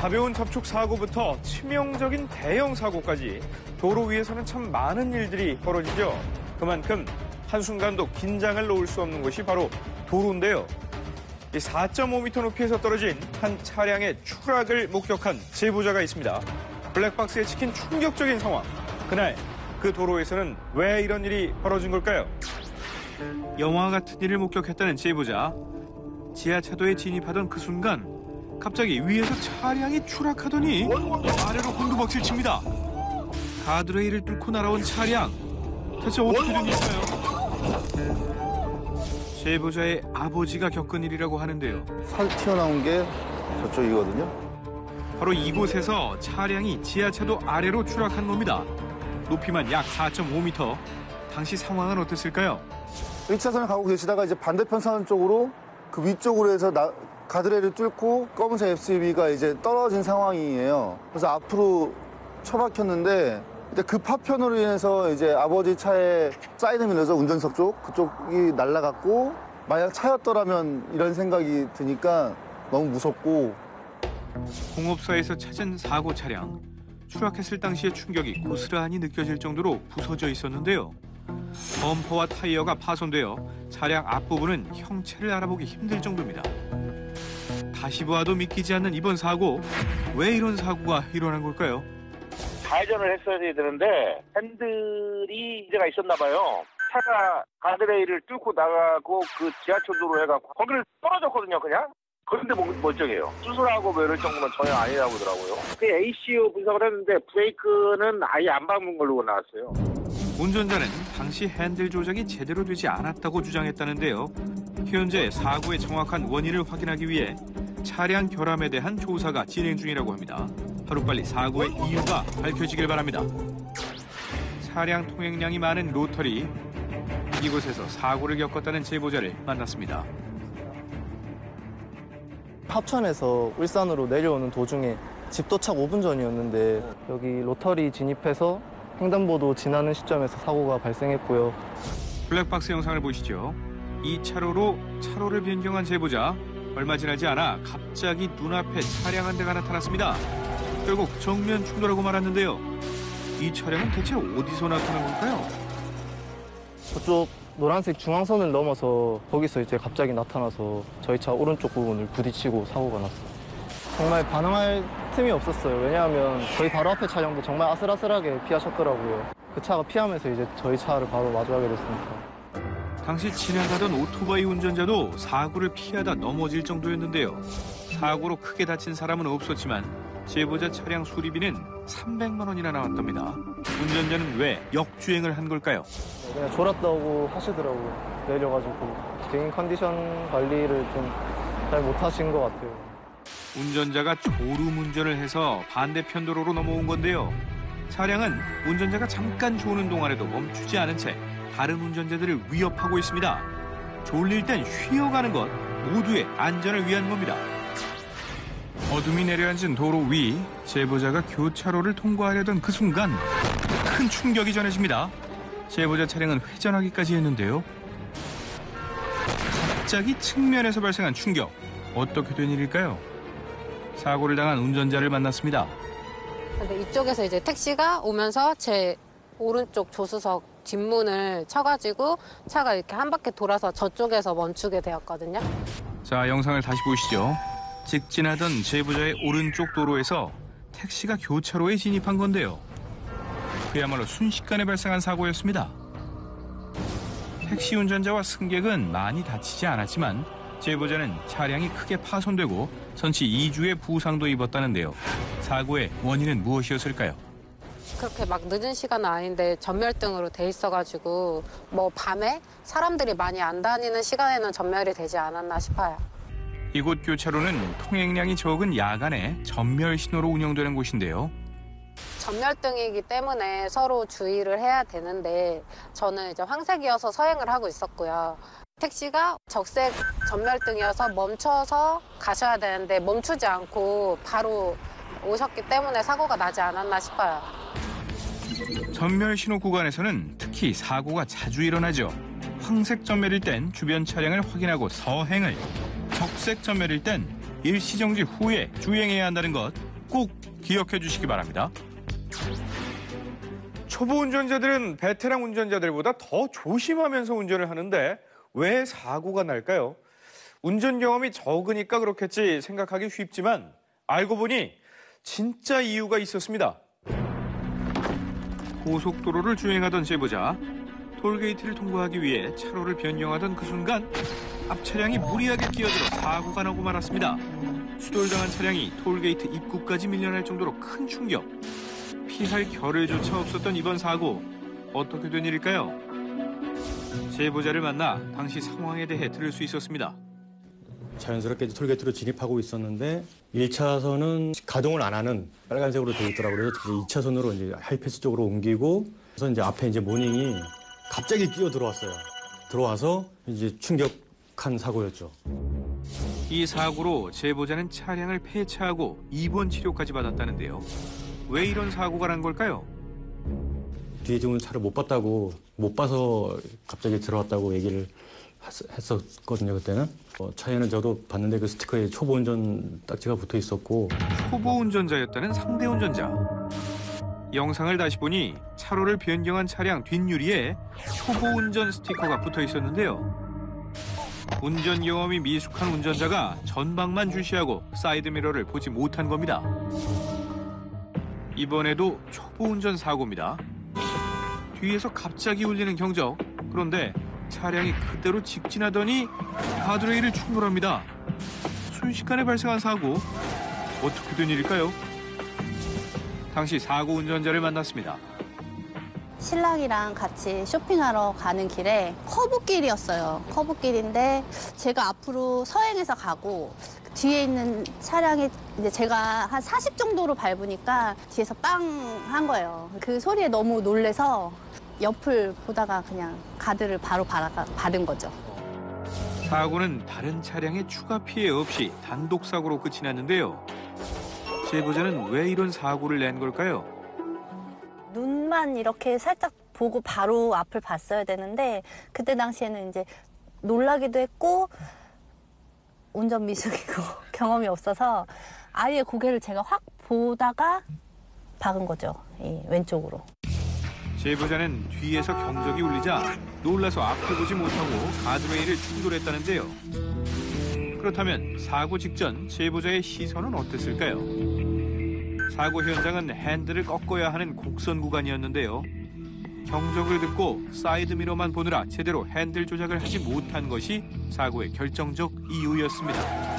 가벼운 접촉 사고부터 치명적인 대형 사고까지 도로 위에서는 참 많은 일들이 벌어지죠. 그만큼 한순간도 긴장을 놓을 수 없는 곳이 바로 도로인데요. 4.5m 높이에서 떨어진 한 차량의 추락을 목격한 제보자가 있습니다. 블랙박스에 찍힌 충격적인 상황. 그날 그 도로에서는 왜 이런 일이 벌어진 걸까요? 영화 같은 일을 목격했다는 제보자. 지하차도에 진입하던 그 순간 갑자기 위에서 차량이 추락하더니 아래로 곤두박질 칩니다. 가드레일을 뚫고 날아온 차량. 대체 어떻게 된 일일까요? 제보자의 아버지가 겪은 일이라고 하는데요. 살 튀어나온 게 저쪽이거든요. 바로 이곳에서 차량이 지하차도 아래로 추락한 겁니다. 높이만 약 4.5m. 당시 상황은 어땠을까요? 1차선을 가고 계시다가 이제 반대편 선 쪽으로 그 위쪽으로 해서 가드레일을 뚫고 검은색 SUV가 이제 떨어진 상황이에요. 그래서 앞으로 처박혔는데 그 파편으로 인해서 이제 아버지 차에 사이드 밀러서 운전석 쪽 그쪽이 날아갔고 만약 차였더라면 이런 생각이 드니까 너무 무섭고. 공업사에서 찾은 사고 차량. 추락했을 당시의 충격이 고스란히 느껴질 정도로 부서져 있었는데요. 범퍼와 타이어가 파손되어 차량 앞부분은 형체를 알아보기 힘들 정도입니다. 다시 보아도 믿기지 않는 이번 사고. 왜 이런 사고가 일어난 걸까요? 좌회전을 했어야 되는데 핸들이 문제가 있었나 봐요. 차가 가드레일을 뚫고 나가고 그 지하철도로 해갖고 거기를 떨어졌거든요, 그냥. 그런데 멀쩡해요. 수술하고 뭐 이럴 정도는 전혀 아니라고 하더라고요. 그 ACU 분석을 했는데 브레이크는 아예 안 밟은 걸로 나왔어요. 운전자는 당시 핸들 조작이 제대로 되지 않았다고 주장했다는데요. 현재 사고의 정확한 원인을 확인하기 위해 차량 결함에 대한 조사가 진행 중이라고 합니다. 하루빨리 사고의 이유가 밝혀지길 바랍니다. 차량 통행량이 많은 로터리. 이곳에서 사고를 겪었다는 제보자를 만났습니다. 합천에서 울산으로 내려오는 도중에 집 도착 5분 전이었는데 여기 로터리 진입해서 횡단보도 지나는 시점에서 사고가 발생했고요. 블랙박스 영상을 보시죠. 이 차로로 차로를 변경한 제보자. 얼마 지나지 않아 갑자기 눈앞에 차량 한 대가 나타났습니다. 결국 정면 충돌하고 말았는데요. 이 차량은 대체 어디서 나타난 걸까요? 저쪽 노란색 중앙선을 넘어서 거기서 이제 갑자기 나타나서 저희 차 오른쪽 부분을 부딪히고 사고가 났어요. 정말 반응할 틈이 없었어요. 왜냐하면 저희 바로 앞에 차량도 정말 아슬아슬하게 피하셨더라고요. 그 차가 피하면서 이제 저희 차를 바로 마주하게 됐으니까. 당시 지나가던 오토바이 운전자도 사고를 피하다 넘어질 정도였는데요. 사고로 크게 다친 사람은 없었지만 제보자 차량 수리비는 300만 원이나 나왔답니다. 운전자는 왜 역주행을 한 걸까요? 그냥 졸았다고 하시더라고요. 내려가지고 개인 컨디션 관리를 좀 잘 못하신 것 같아요. 운전자가 졸음 운전을 해서 반대편 도로로 넘어온 건데요. 차량은 운전자가 잠깐 조는 동안에도 멈추지 않은 채 다른 운전자들을 위협하고 있습니다. 졸릴 땐 쉬어가는 것 모두의 안전을 위한 겁니다. 어둠이 내려앉은 도로 위, 제보자가 교차로를 통과하려던 그 순간 큰 충격이 전해집니다. 제보자 차량은 회전하기까지 했는데요. 갑자기 측면에서 발생한 충격. 어떻게 된 일일까요? 사고를 당한 운전자를 만났습니다. 근데 이쪽에서 이제 택시가 오면서 제 오른쪽 조수석 뒷문을 쳐가지고 차가 이렇게 한 바퀴 돌아서 저쪽에서 멈추게 되었거든요. 자, 영상을 다시 보시죠. 직진하던 제보자의 오른쪽 도로에서 택시가 교차로에 진입한 건데요. 그야말로 순식간에 발생한 사고였습니다. 택시 운전자와 승객은 많이 다치지 않았지만 제보자는 차량이 크게 파손되고 전치 2주의 부상도 입었다는데요. 사고의 원인은 무엇이었을까요? 그렇게 막 늦은 시간은 아닌데 전멸등으로 돼 있어가지고 뭐 밤에 사람들이 많이 안 다니는 시간에는 전멸이 되지 않았나 싶어요. 이곳 교차로는 통행량이 적은 야간에 전멸 신호로 운영되는 곳인데요. 전멸등이기 때문에 서로 주의를 해야 되는데 저는 이제 황색이어서 서행을 하고 있었고요. 택시가 적색 전멸등이어서 멈춰서 가셔야 되는데 멈추지 않고 바로 오셨기 때문에 사고가 나지 않았나 싶어요. 전멸 신호 구간에서는 특히 사고가 자주 일어나죠. 황색 전멸일 땐 주변 차량을 확인하고 서행을, 적색 전멸일 땐 일시정지 후에 주행해야 한다는 것. 꼭 기억해 주시기 바랍니다. 초보 운전자들은 베테랑 운전자들보다 더 조심하면서 운전을 하는데 왜 사고가 날까요? 운전 경험이 적으니까 그렇겠지 생각하기 쉽지만 알고 보니 진짜 이유가 있었습니다. 고속도로를 주행하던 제보자, 톨게이트를 통과하기 위해 차로를 변경하던 그 순간 앞 차량이 무리하게 끼어들어 사고가 나고 말았습니다. 추돌당한 차량이 톨게이트 입구까지 밀려날 정도로 큰 충격. 피할 겨를조차 없었던 이번 사고, 어떻게 된 일일까요? 제보자를 만나 당시 상황에 대해 들을 수 있었습니다. 자연스럽게 톨게이트로 진입하고 있었는데 1차선은 가동을 안 하는 빨간색으로 되어 있더라고요. 그래서 2차선으로 이제 하이패스 쪽으로 옮기고 그래서 이제 앞에 이제 모닝이 갑자기 끼어 들어왔어요. 들어와서 이제 충격한 사고였죠. 이 사고로 제보자는 차량을 폐차하고 입원 치료까지 받았다는데요. 왜 이런 사고가 난 걸까요? 뒤에 지금 차를 못 봐서 갑자기 들어왔다고 얘기를 했었거든요, 그때는. 차에는 저도 봤는데 그 스티커에 초보 운전 딱지가 붙어 있었고. 초보 운전자였다는 상대 운전자. 영상을 다시 보니 차로를 변경한 차량 뒷유리에 초보 운전 스티커가 붙어 있었는데요. 운전 경험이 미숙한 운전자가 전방만 주시하고 사이드미러를 보지 못한 겁니다. 이번에도 초보 운전 사고입니다. 뒤에서 갑자기 울리는 경적. 그런데 차량이 그대로 직진하더니 가드레일을 충돌합니다. 순식간에 발생한 사고. 어떻게 된 일일까요? 당시 사고 운전자를 만났습니다. 신랑이랑 같이 쇼핑하러 가는 길에 커브길이었어요. 커브길인데 제가 앞으로 서행해서 가고 뒤에 있는 차량이 이제 제가 한 40 정도로 밟으니까 뒤에서 빵 한 거예요. 그 소리에 너무 놀래서 옆을 보다가 그냥 가드를 바로 받은 거죠. 사고는 다른 차량의 추가 피해 없이 단독 사고로 끝이 났는데요. 제보자는 왜 이런 사고를 낸 걸까요? 눈만 이렇게 살짝 보고 바로 앞을 봤어야 되는데 그때 당시에는 이제 놀라기도 했고 운전 미숙이고 경험이 없어서 아예 고개를 제가 확 보다가 박은 거죠. 이 왼쪽으로. 제보자는 뒤에서 경적이 울리자 놀라서 앞을 보지 못하고 가드레일을 충돌했다는데요. 그렇다면 사고 직전 제보자의 시선은 어땠을까요? 사고 현장은 핸들을 꺾어야 하는 곡선 구간이었는데요. 경적을 듣고 사이드미러만 보느라 제대로 핸들 조작을 하지 못한 것이 사고의 결정적 이유였습니다.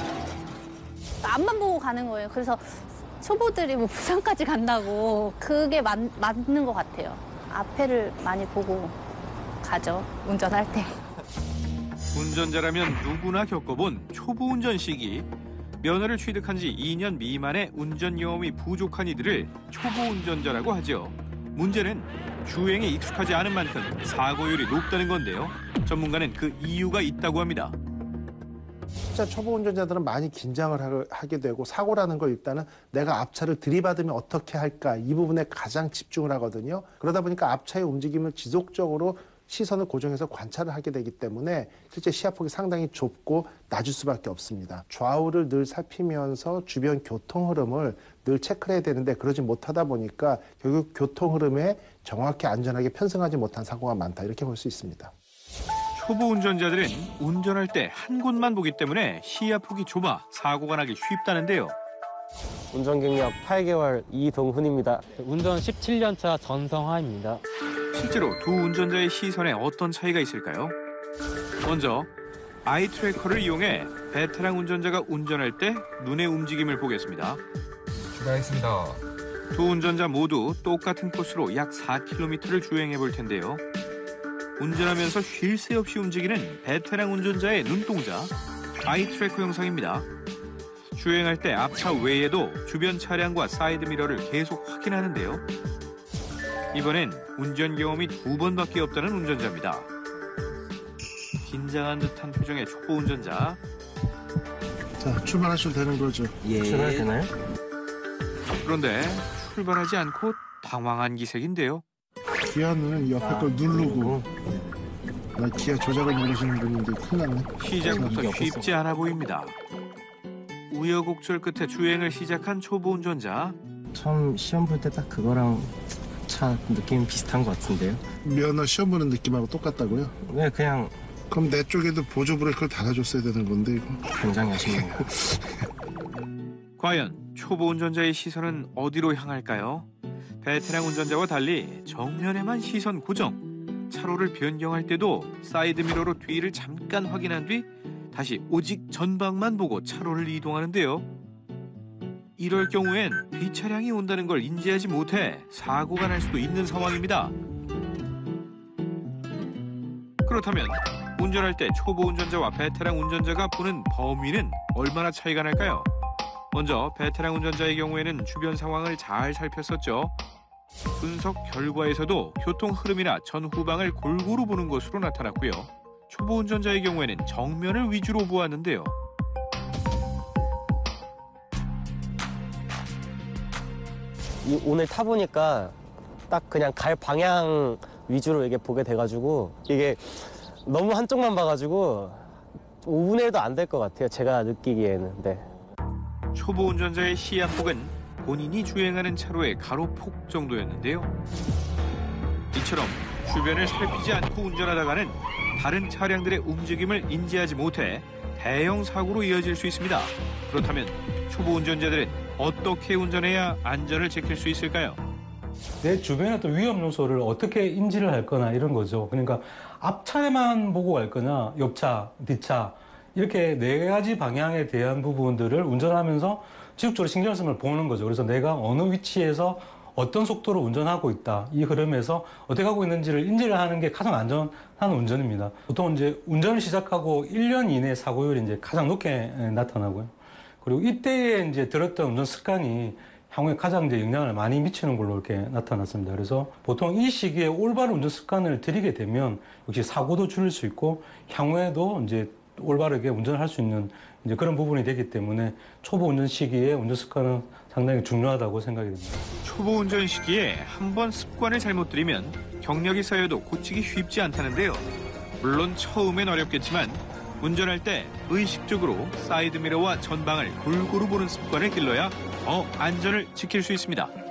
앞만 보고 가는 거예요. 그래서 초보들이 뭐 부산까지 간다고 그게 맞는 것 같아요. 앞에를 많이 보고 가죠, 운전할 때. 운전자라면 누구나 겪어본 초보 운전 시기. 면허를 취득한 지 2년 미만의 운전 경험이 부족한 이들을 초보 운전자라고 하죠. 문제는 주행에 익숙하지 않은 만큼 사고율이 높다는 건데요. 전문가는 그 이유가 있다고 합니다. 진짜 초보 운전자들은 많이 긴장을 하게 되고 사고라는 걸 일단은 내가 앞차를 들이받으면 어떻게 할까 이 부분에 가장 집중을 하거든요. 그러다 보니까 앞차의 움직임을 지속적으로 시선을 고정해서 관찰을 하게 되기 때문에 실제 시야폭이 상당히 좁고 낮을 수밖에 없습니다. 좌우를 늘 살피면서 주변 교통 흐름을 늘 체크를 해야 되는데 그러지 못하다 보니까 결국 교통 흐름에 정확히 안전하게 편승하지 못한 사고가 많다 이렇게 볼 수 있습니다. 초보 운전자들은 운전할 때 한 곳만 보기 때문에 시야폭이 좁아 사고가 나기 쉽다는데요. 운전 경력 8개월 이동훈입니다. 운전 17년 차 전성화입니다. 실제로 두 운전자의 시선에 어떤 차이가 있을까요? 먼저 아이 트래커를 이용해 베테랑 운전자가 운전할 때 눈의 움직임을 보겠습니다. 출발하겠습니다. 두 운전자 모두 똑같은 코스로 약 4km를 주행해 볼 텐데요. 운전하면서 쉴 새 없이 움직이는 베테랑 운전자의 눈동자, 아이 트래커 영상입니다. 주행할 때 앞차 외에도 주변 차량과 사이드미러를 계속 확인하는데요. 이번엔 운전 경험이 2번밖에 없다는 운전자입니다. 긴장한 듯한 표정의 초보 운전자. 자, 출발하셔도 되는 거죠. 출발해도 되나요? 그런데 출발하지 않고 당황한 기색인데요. 기아는 옆에 걸 누르고 기아 조작을 모르시는 분인데 큰일 났네. 시작부터 쉽지 않아 보입니다. 우여곡절 끝에 주행을 시작한 초보 운전자. 처음 시험 볼 때 딱 그거랑 차 느낌 비슷한 것 같은데요? 면허 시험 보는 느낌하고 똑같다고요? 네, 그냥 그럼 내 쪽에도 보조 브레이크를 달아줬어야 되는 건데 이거. 굉장히 아쉽네요. 과연 초보 운전자의 시선은 어디로 향할까요? 베테랑 운전자와 달리 정면에만 시선 고정. 차로를 변경할 때도 사이드미러로 뒤를 잠깐 확인한 뒤 다시 오직 전방만 보고 차로를 이동하는데요. 이럴 경우엔 뒷차량이 온다는 걸 인지하지 못해 사고가 날 수도 있는 상황입니다. 그렇다면 운전할 때 초보 운전자와 베테랑 운전자가 보는 범위는 얼마나 차이가 날까요? 먼저 베테랑 운전자의 경우에는 주변 상황을 잘 살폈었죠. 분석 결과에서도 교통 흐름이나 전후방을 골고루 보는 것으로 나타났고요. 초보 운전자의 경우에는 정면을 위주로 보았는데요. 오늘 타보니까 딱 그냥 갈 방향 위주로 이게 보게 돼가지고 이게 너무 한쪽만 봐가지고 5분의 1도 안 될 것 같아요. 제가 느끼기에는. 네. 초보 운전자의 시야폭은 본인이 주행하는 차로의 가로폭 정도였는데요. 이처럼 주변을 살피지 않고 운전하다가는 다른 차량들의 움직임을 인지하지 못해 대형 사고로 이어질 수 있습니다. 그렇다면 초보 운전자들은 어떻게 운전해야 안전을 지킬 수 있을까요? 내 주변의 어떤 위험 요소를 어떻게 인지를 할 거나 이런 거죠. 그러니까 앞차에만 보고 갈 거냐, 옆차, 뒷차 이렇게 네 가지 방향에 대한 부분들을 운전하면서 지속적으로 신경을 쓰면 보는 거죠. 그래서 내가 어느 위치에서 어떤 속도로 운전하고 있다. 이 흐름에서 어떻게 하고 있는지를 인지를 하는 게 가장 안전한 운전입니다. 보통 이제 운전을 시작하고 1년 이내 사고율이 이제 가장 높게 나타나고요. 그리고 이때에 이제 들었던 운전 습관이 향후에 가장 이제 영향을 많이 미치는 걸로 이렇게 나타났습니다. 그래서 보통 이 시기에 올바른 운전 습관을 들이게 되면 역시 사고도 줄일 수 있고 향후에도 이제 올바르게 운전을 할 수 있는 이제 그런 부분이 되기 때문에 초보 운전 시기에 운전 습관은 상당히 중요하다고 생각이 됩니다. 초보 운전 시기에 한번 습관을 잘못 들이면 경력이 쌓여도 고치기 쉽지 않다는데요. 물론 처음엔 어렵겠지만 운전할 때 의식적으로 사이드미러와 전방을 골고루 보는 습관을 길러야 더 안전을 지킬 수 있습니다.